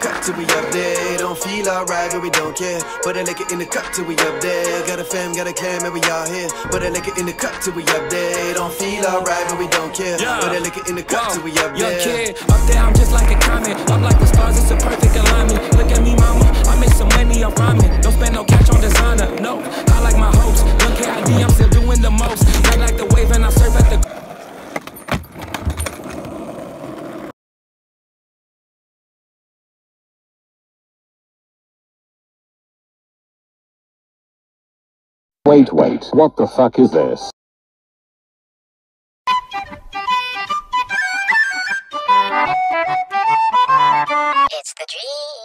cut till we up there. Don't feel alright, but we don't care. Put a liquor in the cup till we up there. Got a fam, got a clan, and we all here. Put a liquor in the cup till we up there. Don't feel alright, but we don't care. Put a liquor in the cup till we up there. Young kid, up there, I'm just like a comet. Up like the stars, it's a perfect alignment. Look at me, mama, I make some money off rhyming. Don't spend no cash on designer, no. I like my hopes. Look KID, I'm still doing the most. Not like the wave and I surf at the... Wait, what the fuck is this? It's the dream.